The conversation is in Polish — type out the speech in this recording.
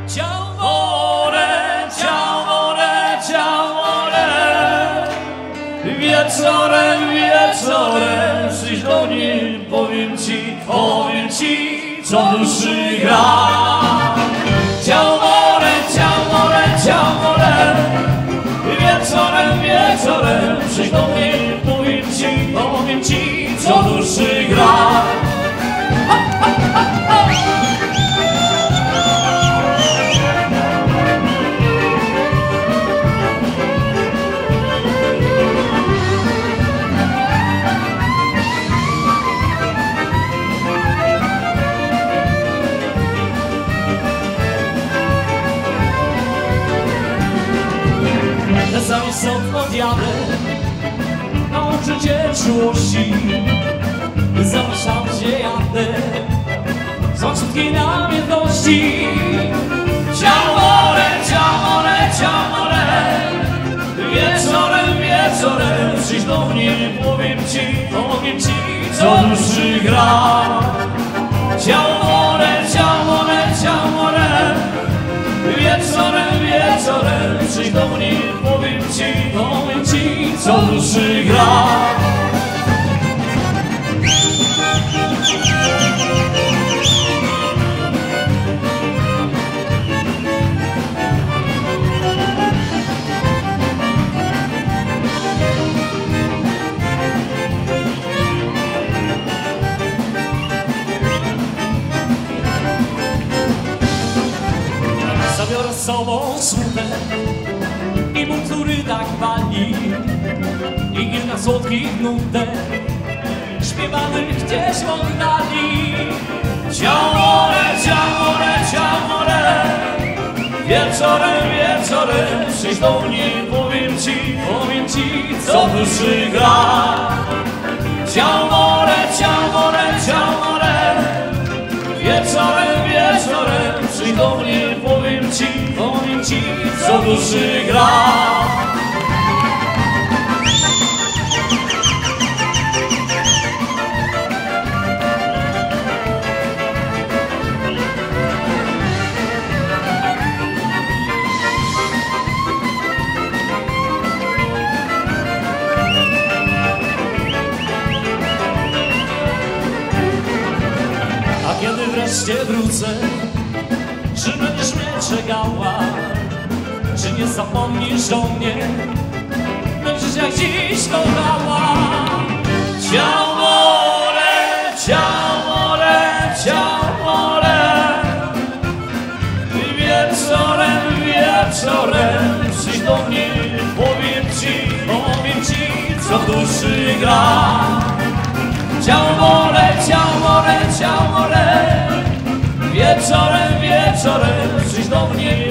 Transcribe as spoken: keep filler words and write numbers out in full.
Ciao amore, ciao amore, ciao amore. Wieczorem, wieczorem przyjdź do niej, powiem ci, powiem ci, co duszy gra. Ciao amore, ciao amore, ciao amore. Wieczorem, wieczorem przyjdź do mnie, powiem ci, powiem ci, co duszy gra. Ha, ha, ha, ha. Czasami są podjadę, nauczę cię czułości. Zapraszam cię, jadę z słodkiej namiętności. Ciao amore, ciao amore, ciao amore. Wieczorem, wieczorem przyjdź do mnie, powiem ci, powiem ci, co duszy gra. Ciao amore, ciao amore, ciao amore. Wieczorem, wieczorem przyjdź do mnie, powiem ci, powiem ci, co duszy gra. Zabiorę z sobą słupę i mój, który tak pali, i kilka słodkich nutek śpiewanych gdzieś w oddali. Ciao amore, ciao amore, ciao amore. Wieczorem, wieczorem przyjdź do mnie, powiem ci, powiem ci, co duszy gra. Ciao amore, ciao amore, ciao amore. Wieczorem, wieczorem przyjdź do mnie, powiem ci, powiem ci, co duszy gra. A kiedy wreszcie wrócę, czy będziesz mnie czekała? Czy nie zapomnisz o mnie? Będziesz jak dziś kochała. Ciao amore, ciao amore, ciao amore. Wieczorem, wieczorem przyjdź do mnie, powiem ci, powiem ci, co w duszy gra. Ciao amore, ciao amore, ciao amore. Wieczorem, wieczorem przyjdź do mnie,